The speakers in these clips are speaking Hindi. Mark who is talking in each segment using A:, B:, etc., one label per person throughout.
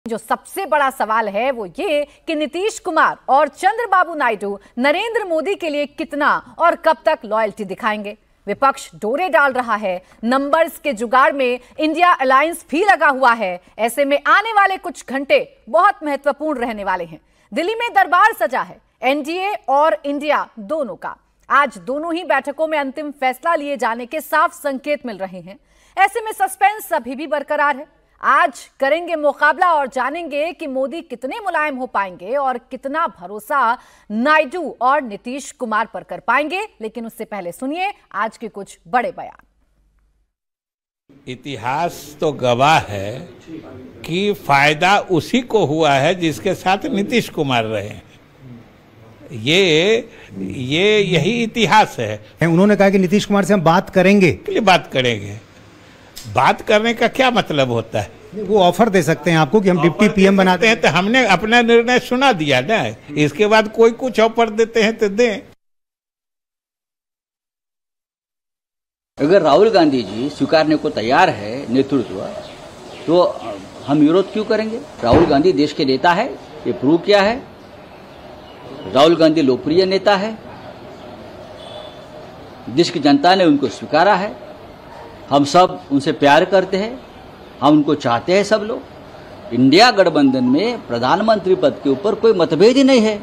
A: जो सबसे बड़ा सवाल है वो ये कि नीतीश कुमार और चंद्रबाबू नायडू नरेंद्र मोदी के लिए कितना और कब तक लॉयल्टी दिखाएंगे। विपक्ष डोरे डाल रहा है, नंबर्स के जुगाड़ में इंडिया अलायंस भी लगा हुआ है। ऐसे में आने वाले कुछ घंटे बहुत महत्वपूर्ण रहने वाले हैं। दिल्ली में दरबार सजा है एनडीए और इंडिया दोनों का। आज दोनों ही बैठकों में अंतिम फैसला लिए जाने के साफ संकेत मिल रहे हैं। ऐसे में सस्पेंस अभी भी बरकरार है। आज करेंगे मुकाबला और जानेंगे कि मोदी कितने मुलायम हो पाएंगे और कितना भरोसा नायडू और नीतीश कुमार पर कर पाएंगे। लेकिन उससे पहले सुनिए आज के कुछ बड़े बयान।
B: इतिहास तो गवाह है कि फायदा उसी को हुआ है जिसके साथ नीतीश कुमार रहे। यही इतिहास है।
C: उन्होंने कहा कि नीतीश कुमार से हम बात करेंगे।
B: के लिए बात करेंगे? बात करने का क्या मतलब होता है?
C: वो ऑफर दे सकते हैं आपको कि हम डिप्टी पीएम बनाते हैं।
B: तो हमने अपना निर्णय सुना दिया ना, इसके बाद कोई कुछ ऑफर देते हैं तो दें।
D: अगर राहुल गांधी जी स्वीकारने को तैयार है नेतृत्व, तो हम विरोध क्यों करेंगे? राहुल गांधी देश के नेता है, ये प्रूव किया है। राहुल गांधी लोकप्रिय नेता है, देश की जनता ने उनको स्वीकारा है। हम सब उनसे प्यार करते हैं, हम उनको चाहते हैं। सब लोग इंडिया गठबंधन में प्रधानमंत्री पद के ऊपर कोई मतभेद ही नहीं है।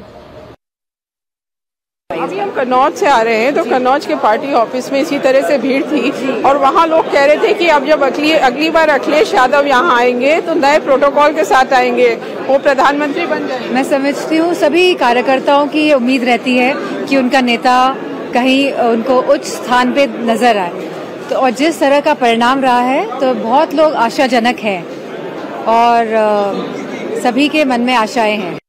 E: अभी हम कन्नौज से आ रहे हैं, तो कन्नौज के पार्टी ऑफिस में इसी तरह से भीड़ थी और वहाँ लोग कह रहे थे कि अब जब अगली बार अखिलेश यादव यहाँ आएंगे तो नए प्रोटोकॉल के साथ आएंगे, वो प्रधानमंत्री बन जाएंगे।
F: मैं समझती हूँ सभी कार्यकर्ताओं की ये उम्मीद रहती है कि उनका नेता कहीं उनको उच्च स्थान पे नजर आए। तो और जिस तरह का परिणाम रहा है तो बहुत लोग आशाजनक हैं और सभी के मन में आशाएं हैं।